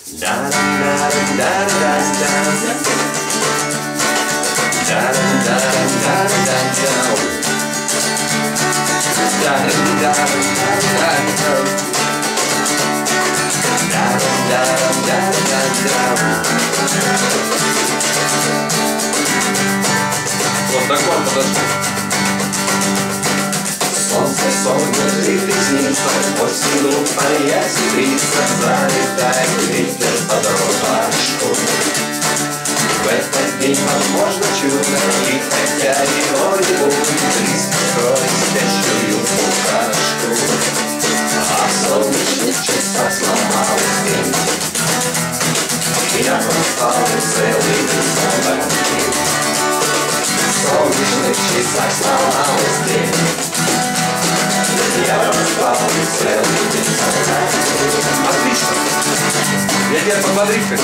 Вот так вот подожди. Солнце, солнце, ты приснится, осень глупая сестрица, залетает ветер под рубашку. В этот день возможно чудо, и хотя его не будет, риск строить спящую букашку. А в солнечных часах сломалась день, и я проспал целый день солдатки. В солнечных часах сломалась день, я проспал целый день солдатки. Отлично. Я тебя подбодрить хочу.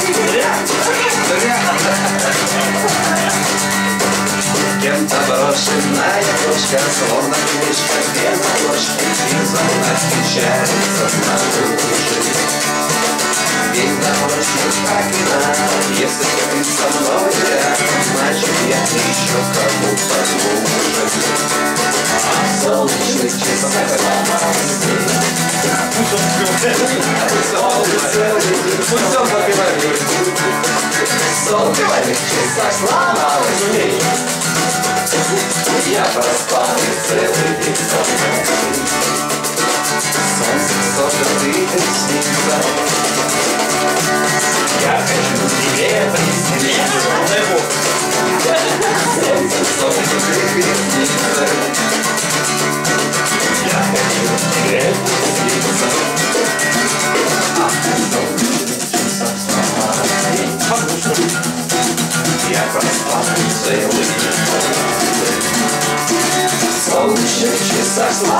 Кем-то брошенная кружка, словно книжка, где на ложке символ отмечается снаружи. Ведь на ложке как и надо, если ты со мной рядом, значит я еще кому-то нужен. А в солнечных часах сломалась день. Пусть он попивает, говорит. В солнечных часах сломалась день. Я проспал целый день солнце. Солнце, солнце, ты приснится. Я хочу тебе присниться. Солнце, солнце, ты приснится. Я хочу тебе присниться. А в солнечных часах сломалась день. Я проспал целый день солнце. В солнечных часах сломалась